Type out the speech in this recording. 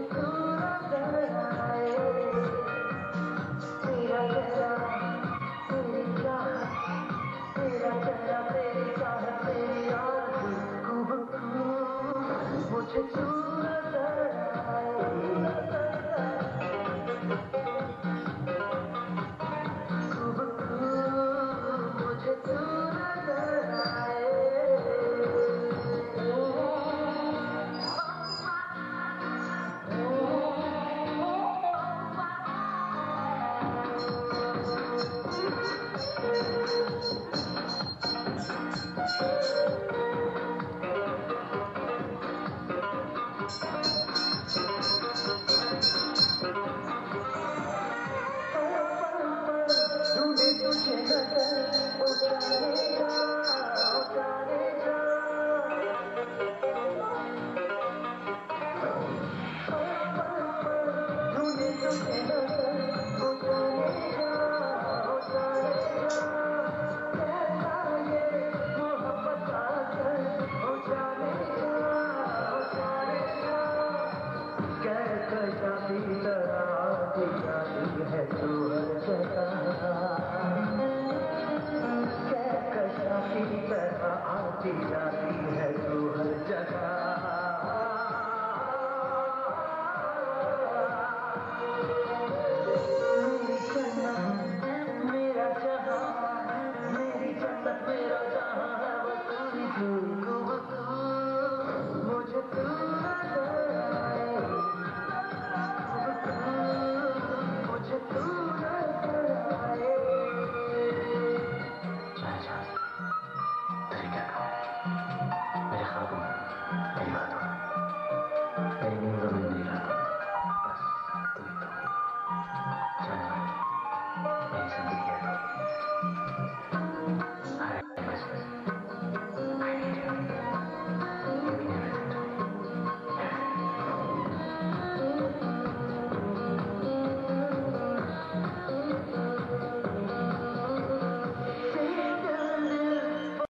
तू नजर आए, तेरा चेहरा तेरी चाहत, तेरा चेहरा तेरी चाहत तेरी आरज़ू, मुझे तू नजर आए, मुझे तू नजर आए। ढूंढे तुझे नजर ओ जाने जा, ओ जाने जा, ढूंढे तुझे नजर ओ जाने जा, ओ जाने जा, कैसा ये मोहब्बत आकर ओ जाने जा, ओ जाने जा, कैसा की तरह आती जाती है तू हर जगह, की तरह आती जाती है तू हर जगह।